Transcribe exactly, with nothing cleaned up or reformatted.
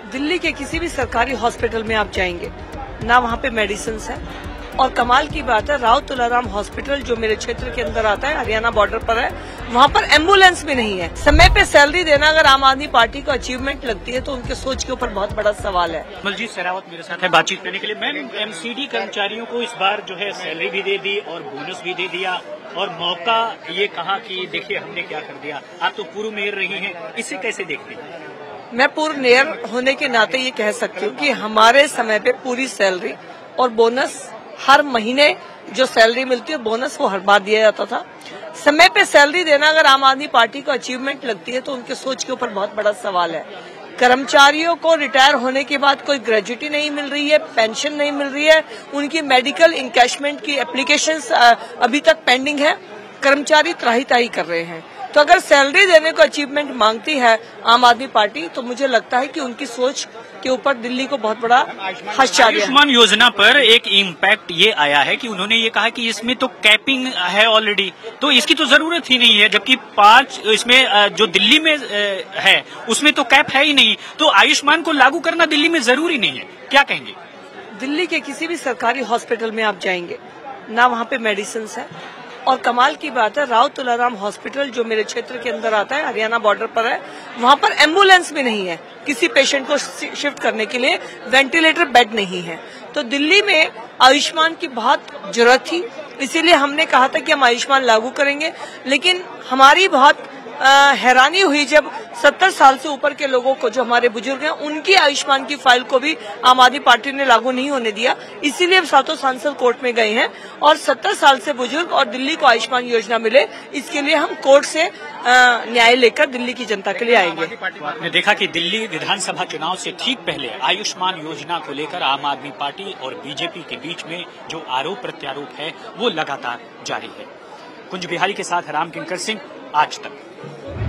दिल्ली के किसी भी सरकारी हॉस्पिटल में आप जाएंगे ना वहाँ पे मेडिसिन है। और कमाल की बात है, राव तुलाराम हॉस्पिटल जो मेरे क्षेत्र के अंदर आता है, हरियाणा बॉर्डर पर है, वहाँ पर एम्बुलेंस भी नहीं है। समय पे सैलरी देना अगर आम आदमी पार्टी को अचीवमेंट लगती है तो उनके सोच के ऊपर बहुत बड़ा सवाल है। मलजीत सहरावत मेरे साथ है बातचीत करने के लिए। मैम, एमसीडी कर्मचारियों को इस बार जो है सैलरी भी दे दी और बोनस भी दे दिया और मौका ये कहा कि देखिए हमने क्या कर दिया। आप तो पूर्व मेयर रही हैं, इसे कैसे देखते हैं? मैं पूर्व मेयर होने के नाते ये कह सकती हूँ कि हमारे समय पे पूरी सैलरी और बोनस हर महीने जो सैलरी मिलती है बोनस वो हर बार दिया जाता था। समय पे सैलरी देना अगर आम आदमी पार्टी को अचीवमेंट लगती है तो उनके सोच के ऊपर बहुत बड़ा सवाल है। कर्मचारियों को रिटायर होने के बाद कोई ग्रेजुटी नहीं मिल रही है, पेंशन नहीं मिल रही है, उनकी मेडिकल इनकैशमेंट की एप्लीकेशंस अभी तक पेंडिंग है, कर्मचारी त्राही ताही कर रहे हैं। तो अगर सैलरी देने को अचीवमेंट मांगती है आम आदमी पार्टी तो मुझे लगता है कि उनकी सोच के ऊपर दिल्ली को बहुत बड़ा आश्चर्य है। आयुष्मान योजना पर एक इम्पैक्ट ये आया है कि उन्होंने ये कहा कि इसमें तो कैपिंग है ऑलरेडी, तो इसकी तो जरूरत ही नहीं है, जबकि पांच इसमें जो दिल्ली में है उसमें तो कैप है ही नहीं, तो आयुष्मान को लागू करना दिल्ली में जरूरी नहीं है। क्या कहेंगे? दिल्ली के किसी भी सरकारी हॉस्पिटल में आप जाएंगे ना वहाँ पे मेडिसिन है। और कमाल की बात है, राव तुलाराम हॉस्पिटल जो मेरे क्षेत्र के अंदर आता है, हरियाणा बॉर्डर पर है, वहाँ पर एम्बुलेंस भी नहीं है। किसी पेशेंट को शिफ्ट करने के लिए वेंटिलेटर बेड नहीं है। तो दिल्ली में आयुष्मान की बहुत जरूरत थी, इसीलिए हमने कहा था कि हम आयुष्मान लागू करेंगे। लेकिन हमारी बहुत हैरानी हुई जब सत्तर साल से ऊपर के लोगों को, जो हमारे बुजुर्ग हैं, उनकी आयुष्मान की फाइल को भी आम आदमी पार्टी ने लागू नहीं होने दिया। इसीलिए सातों सांसद कोर्ट में गए हैं और सत्तर साल से बुजुर्ग और दिल्ली को आयुष्मान योजना मिले, इसके लिए हम कोर्ट से न्याय लेकर दिल्ली की जनता के लिए आएंगे। आपने देखा कि दिल्ली विधानसभा चुनाव से ठीक पहले आयुष्मान योजना को लेकर आम आदमी पार्टी और बीजेपी के बीच में जो आरोप प्रत्यारोप है वो लगातार जारी है। कुंज बिहारी के साथ राम किंकर सिंह, आज तक।